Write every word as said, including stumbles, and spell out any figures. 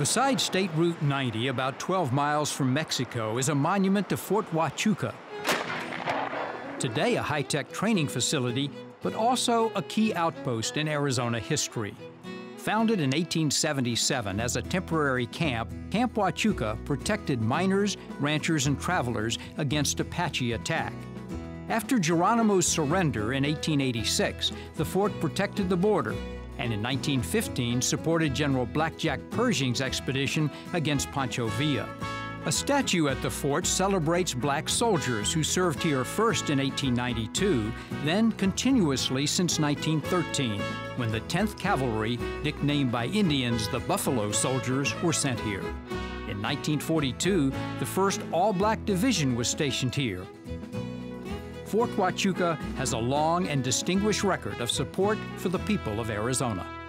Beside State Route ninety, about twelve miles from Mexico, is a monument to Fort Huachuca. Today a high-tech training facility, but also a key outpost in Arizona history. Founded in eighteen seventy-seven as a temporary camp, Camp Huachuca protected miners, ranchers, and travelers against Apache attack. After Geronimo's surrender in eighteen eighty-six, the fort protected the border, and in nineteen fifteen supported General Blackjack Pershing's expedition against Pancho Villa. A statue at the fort celebrates black soldiers who served here first in eighteen ninety-two, then continuously since nineteen thirteen, when the tenth Cavalry, nicknamed by Indians the Buffalo Soldiers, were sent here. In nineteen forty-two, the first all-black division was stationed here. Fort Huachuca has a long and distinguished record of support for the people of Arizona.